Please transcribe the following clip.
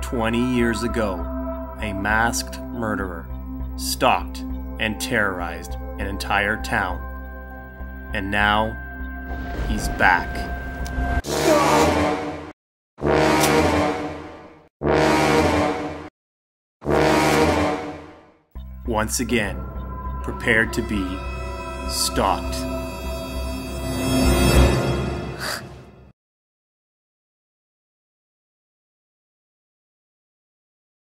20 years ago, a masked murderer stalked and terrorized an entire town. And now, he's back. Once again, prepared to be stalked.